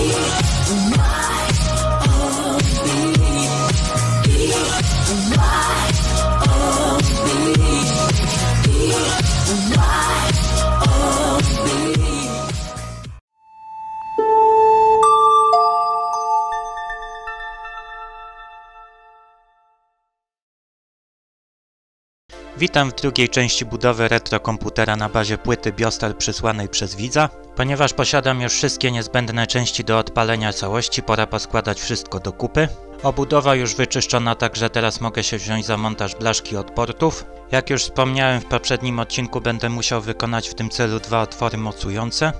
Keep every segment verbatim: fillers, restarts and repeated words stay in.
Witam w drugiej części budowy retrokomputera na bazie płyty Biostar przysłanej przez widza. Ponieważ posiadam już wszystkie niezbędne części do odpalenia całości, pora poskładać wszystko do kupy. Obudowa już wyczyszczona, także teraz mogę się wziąć za montaż blaszki od portów. Jak już wspomniałem w poprzednim odcinku, będę musiał wykonać w tym celu dwa otwory mocujące.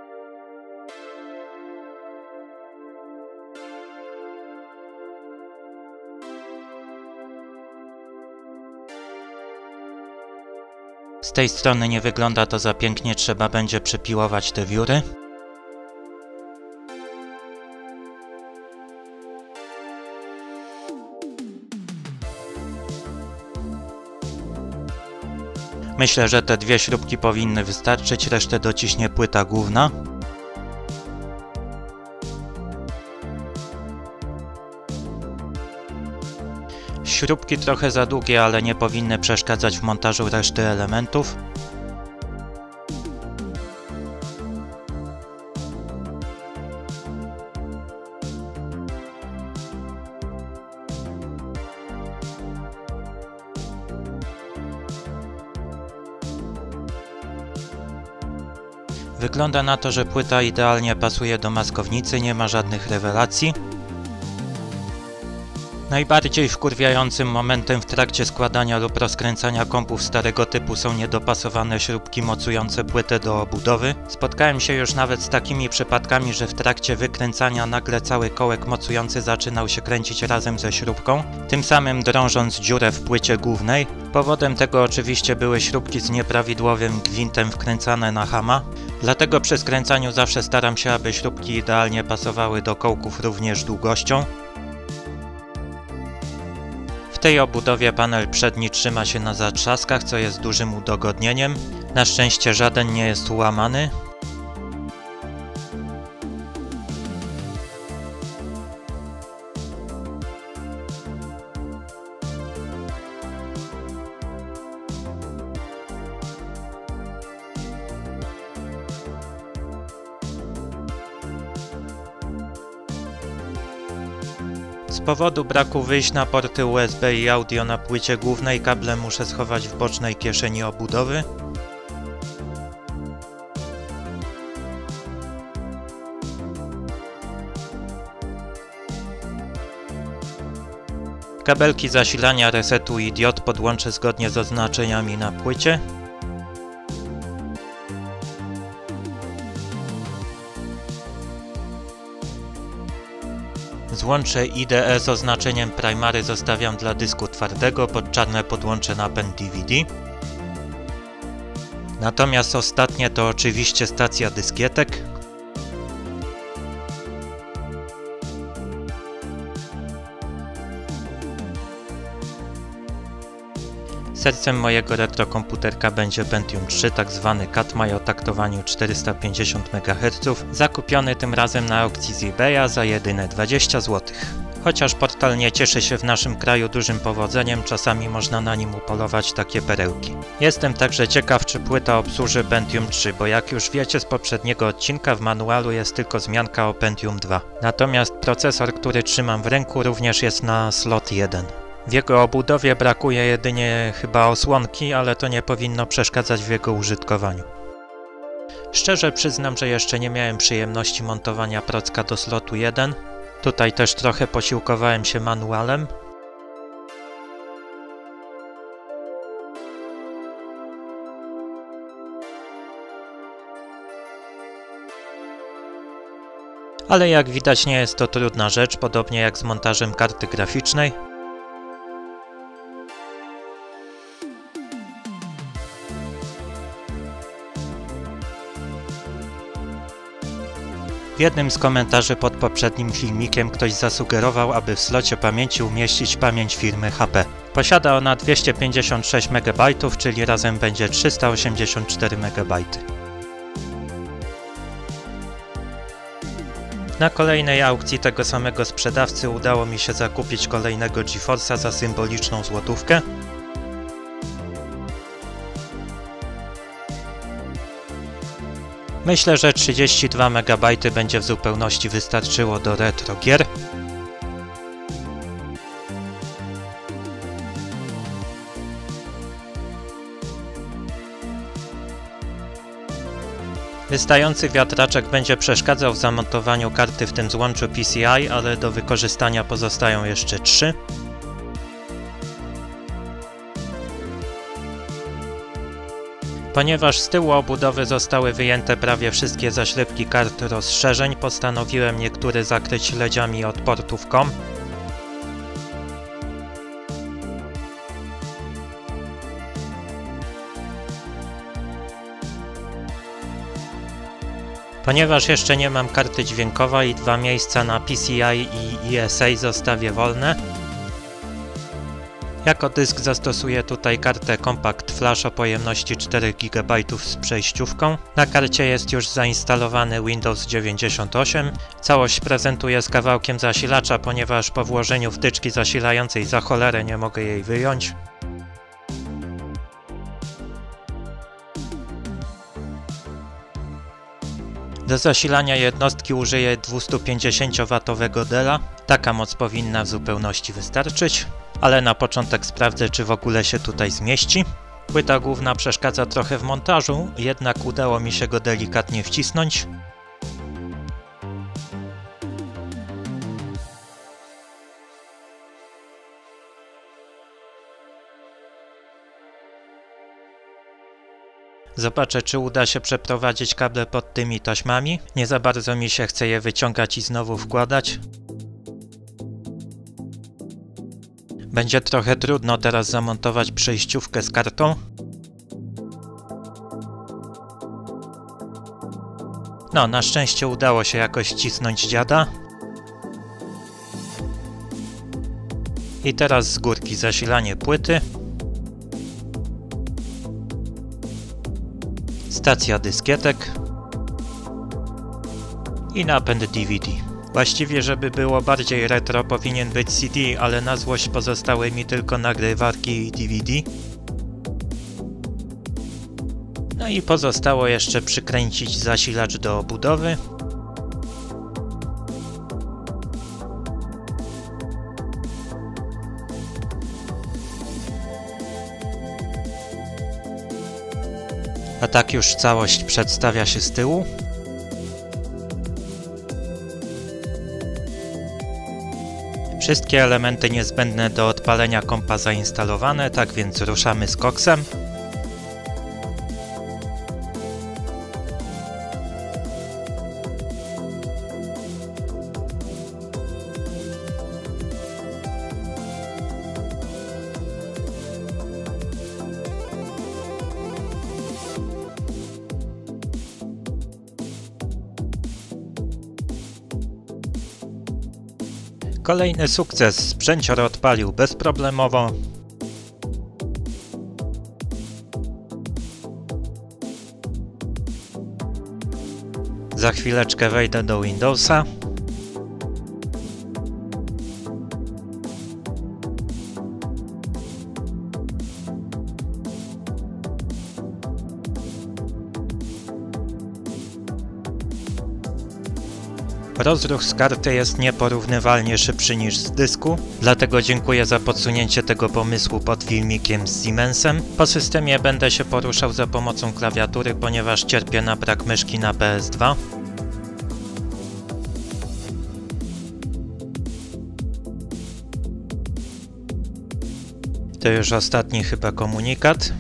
Z tej strony nie wygląda to za pięknie, trzeba będzie przepiłować te wióry. Myślę, że te dwie śrubki powinny wystarczyć, resztę dociśnie płyta główna. Śrubki trochę za długie, ale nie powinny przeszkadzać w montażu reszty elementów. Wygląda na to, że płyta idealnie pasuje do maskownicy, nie ma żadnych rewelacji. Najbardziej wkurwiającym momentem w trakcie składania lub rozkręcania kompów starego typu są niedopasowane śrubki mocujące płytę do obudowy. Spotkałem się już nawet z takimi przypadkami, że w trakcie wykręcania nagle cały kołek mocujący zaczynał się kręcić razem ze śrubką, tym samym drążąc dziurę w płycie głównej. Powodem tego oczywiście były śrubki z nieprawidłowym gwintem wkręcane na hama. Dlatego przy skręcaniu zawsze staram się, aby śrubki idealnie pasowały do kołków również długością. W tej obudowie panel przedni trzyma się na zatrzaskach, co jest dużym udogodnieniem. Na szczęście żaden nie jest ułamany. Z powodu braku wyjść na porty U S B i audio na płycie głównej, kable muszę schować w bocznej kieszeni obudowy. Kabelki zasilania, resetu i diod podłączę zgodnie z oznaczeniami na płycie. Złącze I D E z oznaczeniem Primary zostawiam dla dysku twardego, pod czarne podłączę napęd D V D. Natomiast ostatnie to oczywiście stacja dyskietek. Sercem mojego retrokomputerka będzie Pentium trzy, tak zwany Katmai o taktowaniu czterysta pięćdziesiąt megaherców, zakupiony tym razem na aukcji z eBaya za jedyne dwadzieścia złotych. Chociaż portal nie cieszy się w naszym kraju dużym powodzeniem, czasami można na nim upolować takie perełki. Jestem także ciekaw, czy płyta obsłuży Pentium trzy, bo jak już wiecie z poprzedniego odcinka, w manualu jest tylko wzmianka o Pentium dwa. Natomiast procesor, który trzymam w ręku, również jest na slot jeden. W jego obudowie brakuje jedynie chyba osłonki, ale to nie powinno przeszkadzać w jego użytkowaniu. Szczerze przyznam, że jeszcze nie miałem przyjemności montowania procka do slotu jeden. Tutaj też trochę posiłkowałem się manualem. Ale jak widać, nie jest to trudna rzecz, podobnie jak z montażem karty graficznej. W jednym z komentarzy pod poprzednim filmikiem ktoś zasugerował, aby w slocie pamięci umieścić pamięć firmy H P. Posiada ona dwieście pięćdziesiąt sześć megabajtów, czyli razem będzie trzysta osiemdziesiąt cztery megabajty. Na kolejnej aukcji tego samego sprzedawcy udało mi się zakupić kolejnego GeForce'a za symboliczną złotówkę. Myślę, że trzydzieści dwa megabajty będzie w zupełności wystarczyło do retro gier. Wystający wiatraczek będzie przeszkadzał w zamontowaniu karty w tym złączu P C I, ale do wykorzystania pozostają jeszcze trzy. Ponieważ z tyłu obudowy zostały wyjęte prawie wszystkie zaślepki kart rozszerzeń, postanowiłem niektóre zakryć ledziami od portów C O M. Ponieważ jeszcze nie mam karty dźwiękowej, dwa miejsca na P C I i E S A zostawię wolne. Jako dysk zastosuję tutaj kartę Compact Flash o pojemności cztery gigabajty z przejściówką. Na karcie jest już zainstalowany Windows dziewięćdziesiąt osiem. Całość prezentuję z kawałkiem zasilacza, ponieważ po włożeniu wtyczki zasilającej za cholerę nie mogę jej wyjąć. Do zasilania jednostki użyję dwiestopięćdziesięciowatowego Della. Taka moc powinna w zupełności wystarczyć, ale na początek sprawdzę, czy w ogóle się tutaj zmieści. Płyta główna przeszkadza trochę w montażu, jednak udało mi się go delikatnie wcisnąć. Zobaczę, czy uda się przeprowadzić kable pod tymi taśmami. Nie za bardzo mi się chce je wyciągać i znowu wkładać. Będzie trochę trudno teraz zamontować przejściówkę z kartą. No, na szczęście udało się jakoś cisnąć dziada. I teraz z górki zasilanie płyty. Stacja dyskietek i napęd D V D. Właściwie, żeby było bardziej retro, powinien być C D, ale na złość pozostały mi tylko nagrywarki i D V D. No i pozostało jeszcze przykręcić zasilacz do obudowy. A tak już całość przedstawia się z tyłu. Wszystkie elementy niezbędne do odpalenia kompa zainstalowane, tak więc ruszamy z koksem. Kolejny sukces, sprzęcior odpalił bezproblemowo. Za chwileczkę wejdę do Windowsa. Rozruch z karty jest nieporównywalnie szybszy niż z dysku, dlatego dziękuję za podsunięcie tego pomysłu pod filmikiem z Siemensem. Po systemie będę się poruszał za pomocą klawiatury, ponieważ cierpię na brak myszki na P S dwa. To już ostatni chyba komunikat.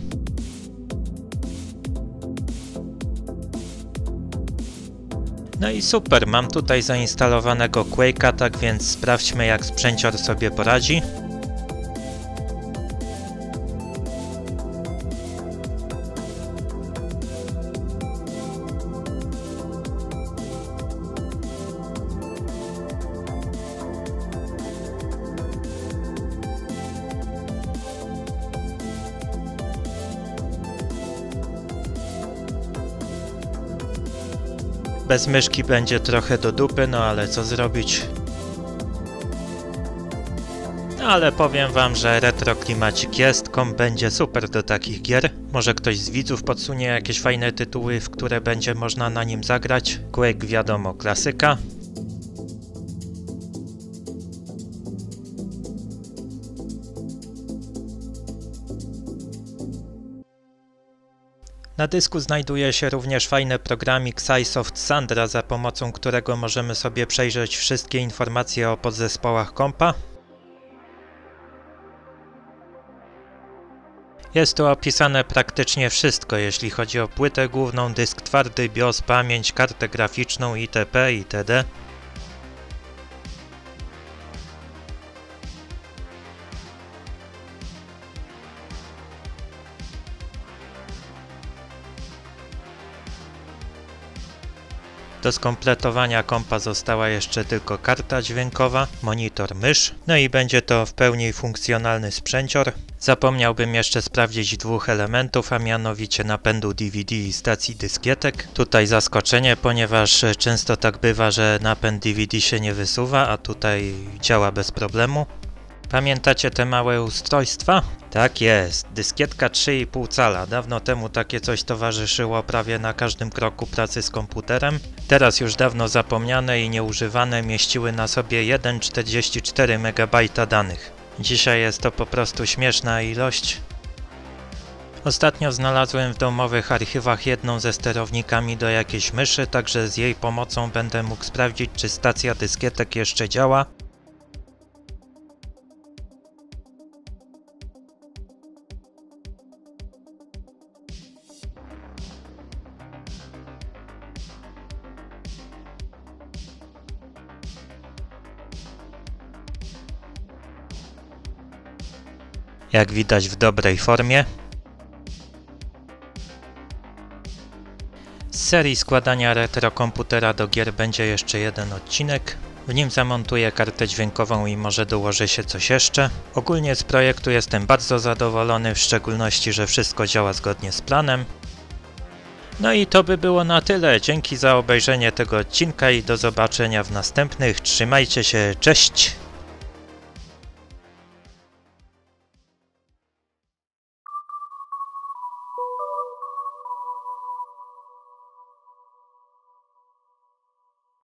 No i super, mam tutaj zainstalowanego Quake'a, tak więc sprawdźmy, jak sprzęcior sobie poradzi. Bez myszki będzie trochę do dupy, no ale co zrobić? No ale powiem wam, że retro klimacik jest, komp będzie super do takich gier. Może ktoś z widzów podsunie jakieś fajne tytuły, w które będzie można na nim zagrać. Quake wiadomo, klasyka. Na dysku znajduje się również fajny programik SciSoft Sandra, za pomocą którego możemy sobie przejrzeć wszystkie informacje o podzespołach kompa. Jest tu opisane praktycznie wszystko, jeśli chodzi o płytę główną, dysk twardy, BIOS, pamięć, kartę graficzną itp. itd. Do skompletowania kompa została jeszcze tylko karta dźwiękowa, monitor, mysz, no i będzie to w pełni funkcjonalny sprzęcior. Zapomniałbym jeszcze sprawdzić dwóch elementów, a mianowicie napędu D V D i stacji dyskietek. Tutaj zaskoczenie, ponieważ często tak bywa, że napęd D V D się nie wysuwa, a tutaj działa bez problemu. Pamiętacie te małe ustrojstwa? Tak jest, dyskietka trzy i pół cala. Dawno temu takie coś towarzyszyło prawie na każdym kroku pracy z komputerem. Teraz już dawno zapomniane i nieużywane mieściły na sobie jeden przecinek czterdzieści cztery megabajta danych. Dzisiaj jest to po prostu śmieszna ilość. Ostatnio znalazłem w domowych archiwach jedną ze sterownikami do jakiejś myszy, także z jej pomocą będę mógł sprawdzić, czy stacja dyskietek jeszcze działa. Jak widać w dobrej formie. Z serii składania retrokomputera do gier będzie jeszcze jeden odcinek. W nim zamontuję kartę dźwiękową i może dołoży się coś jeszcze. Ogólnie z projektu jestem bardzo zadowolony, w szczególności, że wszystko działa zgodnie z planem. No i to by było na tyle. Dzięki za obejrzenie tego odcinka i do zobaczenia w następnych. Trzymajcie się, cześć!